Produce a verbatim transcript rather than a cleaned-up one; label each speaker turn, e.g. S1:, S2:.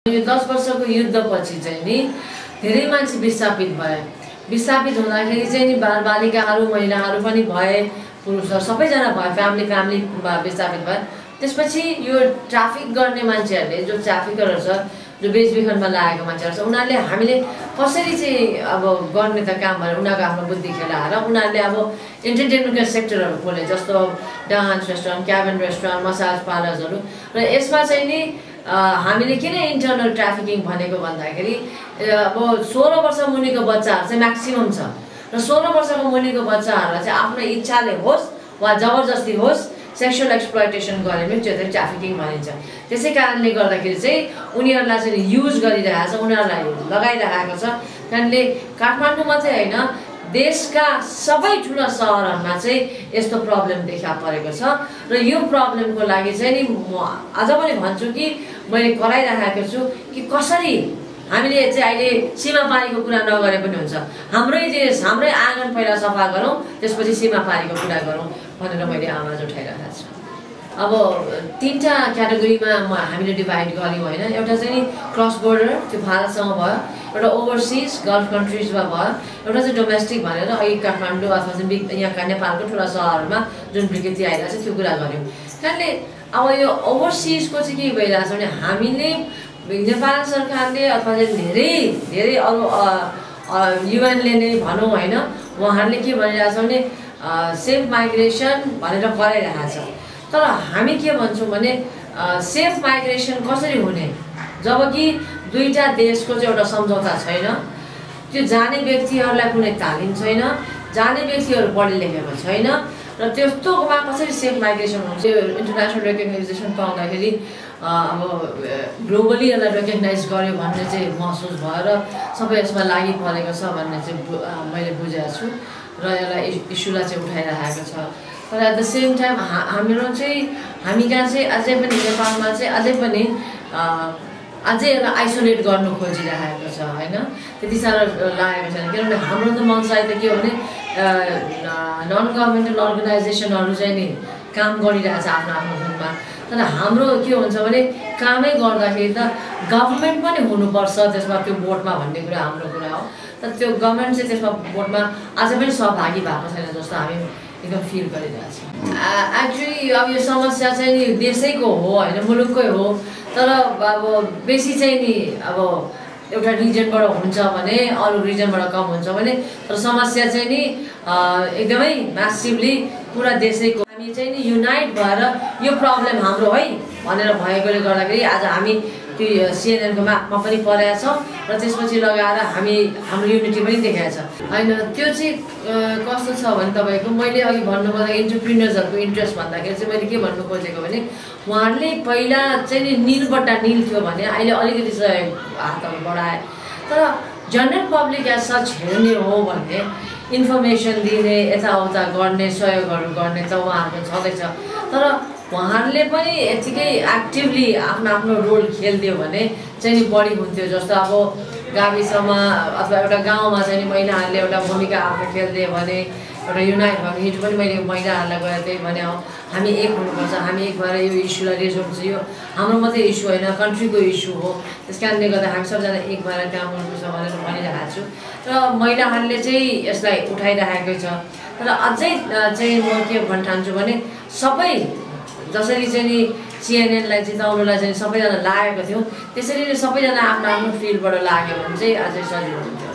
S1: यो दस वर्षको युद्धपछि चाहिँ नि धेरै मान्छे विस्थापित भए। विस्थापित हुँदाखेरि चाहिँ नि बालबालिकाहरू महिलाहरू पनि भए, पुरुषहरू सबैजना भए, फ्यामिली फ्यामिली विस्थापित भए। त्यसपछि यो ट्राफिक गर्ने मान्छेहरूले, जो ट्राफिकरहरू छ, जो बेचबिखनमा लागेको मान्छेहरू छ, उनीहरूले हामीले कसरी चाहिँ अब गर्ने त काम भनेर उनीहरूको आफ्नो बुद्धि खेलाएर उनीहरूले अब इन्टरटेनमेन्टका सेक्टरहरू खोले, जस्तो dance restaurant, cabin restaurant, massage पार्लर्सहरू। र यसमा चाहिँ नि हामीले किन इन्टरनल ट्राफिकिङ भनेको भन्दाखेरि अब सोह्र वर्ष मुनिको बच्चाहरू चाहिँ म्याक्सिमम छ र सोह्र वर्षको मुनिको बच्चाहरूलाई चाहिँ आफ्नो इच्छाले होस् वा जबरजस्ती होस् सेक्सुअल एक्सप्लोइटेसन गरे पनि त्यो चाहिँ ट्राफिकिङ भनिन्छ। त्यसै कारणले गर्दाखेरि चाहिँ उनीहरूलाई चाहिँ युज गरिरहेको छ, उनीहरूलाई लगाइरहेको छ। कारणले काठमाडौँ मात्रै होइन, देशका सबै ठुला सहरहरूमा चाहिँ यस्तो प्रब्लम देखा परेको छ। र यो प्रब्लमको लागि चाहिँ नि म अझ पनि भन्छु कि मैले कराइरहेको छु कि कसरी हामीले चाहिँ अहिले सीमापारीको कुरा नगरे पनि हुन्छ, हाम्रै देश हाम्रै आँगन पहिला सफा गरौँ, त्यसपछि सीमापारीको कुरा गरौँ भनेर मैले आवाज उठाइरहेको छु। अब तिनवटा क्याटेगोरीमा म हामीले डिभाइड गऱ्यौँ होइन। एउटा चाहिँ नि क्रस बोर्डर, त्यो भारतसँग भयो, एउटा ओभरसिज गल्फ कन्ट्रिजमा भयो, एउटा चाहिँ डोमेस्टिक भनेर अहिले काठमाडौँ अथवा चाहिँ यहाँका नेपालको ठुला सहरहरूमा जुन विकृति आइरहेको छ त्यो कुरा गऱ्यौँ। कारणले अब यो ओभरसिजको चाहिँ के भइरहेछ भने हामीले नेपाल सरकारले अथवा चाहिँ धेरै धेरै अरू युएनले नै भनौँ होइन, उहाँहरूले के भनिरहेछ भने सेफ माइग्रेसन भनेर कराइरहेको छ। तर हामी के भन्छौँ भने सेफ माइग्रेसन कसरी हुने जबकि दुईवटा देशको चाहिँ एउटा सम्झौता छैन, त्यो जाने व्यक्तिहरूलाई कुनै तालिम छैन, जाने व्यक्तिहरू पढे लेखेको छैन, र त्यस्तोमा कसरी सेफ माइग्रेसन हुन्छ। इन्टरनेसनल रेकग्नाइजेसन पाउँदाखेरि अब ग्लोबली यसलाई रेकग्नाइज गर्यो भन्ने चाहिँ महसुस भएर सबै यसमा लागि परेको छ भन्ने चाहिँ मैले बुझेको छु र यसलाई इस्युलाई चाहिँ उठाइरहेको छ। तर एट द सेम टाइम हा हाम्रो चाहिँ हामी कहाँ चाहिँ अझै पनि नेपालमा चाहिँ अझै पनि अझै यसलाई आइसोलेट गर्नु खोजिरहेको छ होइन, त्यति साह्रो लागेको छैन। किनभने हाम्रो त मनसाय त के हो भने नन गभर्मेन्टल अर्गनाइजेसनहरू चाहिँ नि काम गरिरहेछ आफ्नो आफ्नो धुनमा। तर हाम्रो के हुन्छ भने कामै गर्दाखेरि त गभर्मेन्ट पनि हुनुपर्छ त्यसमा, त्यो बोर्डमा भन्ने कुरा हाम्रो कुरा हो। तर त्यो गभर्मेन्ट चाहिँ त्यसमा बोर्डमा अझै पनि सहभागी भएको छैन जस्तो हामी एकदम फिल गरिरहेको छ। एक्चुली अब यो समस्या चाहिँ नि देशैको हो होइन, मुलुककै हो। तर अब बेसी चाहिँ नि अब एउटा रिजनबाट हुन्छ भने अरू रिजनबाट कम हुन्छ भने, तर समस्या चाहिँ नि एकदमै म्यासिभली पुरा देशैको। हामी चाहिँ नि युनाइट भएर यो प्रब्लम हाम्रो है भनेर भएकोले गर्दाखेरि आज हामी त्यो सिएनएनको म्यापमा पनि परेका छौँ र त्यसपछि लगाएर हामी हाम्रो युनिटी पनि देखाएको छ होइन। त्यो चाहिँ कस्तो छ भने तपाईँको मैले अघि भन्नुभयो इन्टरप्रिनर्सहरूको इन्ट्रेस्ट भन्दाखेरि चाहिँ मैले के भन्नु खोजेको भने उहाँहरूले पहिला चाहिँ नि निलबट्टा निल थियो भने अहिले अलिकति चाहिँ हातहरू बढाए। तर जनरल पब्लिक एज सच हेर्ने हो भने इन्फर्मेसन दिने यताउता गर्ने सहयोगहरू गर्ने त उहाँहरूको छँदैछ। तर उहाँहरूले पनि यतिकै एक्टिभली आफ्नो आफ्नो रोल खेलिदियो भने चाहिँ नि बढी हुन्थ्यो। जस्तो अब गाविसमा अथवा एउटा गाउँमा चाहिँ नि महिलाहरूले एउटा भूमिका आफ्नो खेलिदियो भने एउटा युनाइट भयो। हिजो पनि मैले महिलाहरूलाई गएर त्यही भने हो, हामी एक हुनुपर्छ, हामी एक भएर यो इस्युलाई रेजोल्भ चाहिँ यो हाम्रो मात्रै इस्यु होइन, कन्ट्रीको इस्यु हो। त्यस कारणले गर्दा हामी सबजना एक भएर काम गर्नुपर्छ भनेर भनिरहेको छु र महिलाहरूले चाहिँ यसलाई उठाइरहेकै छ। तर अझै चाहिँ म के भन्न ठान्छु भने सबै जसरी चाहिँ नि सिएनएनलाई जिताउनुलाई चाहिँ सबैजना लागेको थियौँ, त्यसरी नै सबैजना आफ्नो आफ्नो फिल्डबाट लाग्यो भने चाहिँ अझै सजिलो हुन्थ्यो।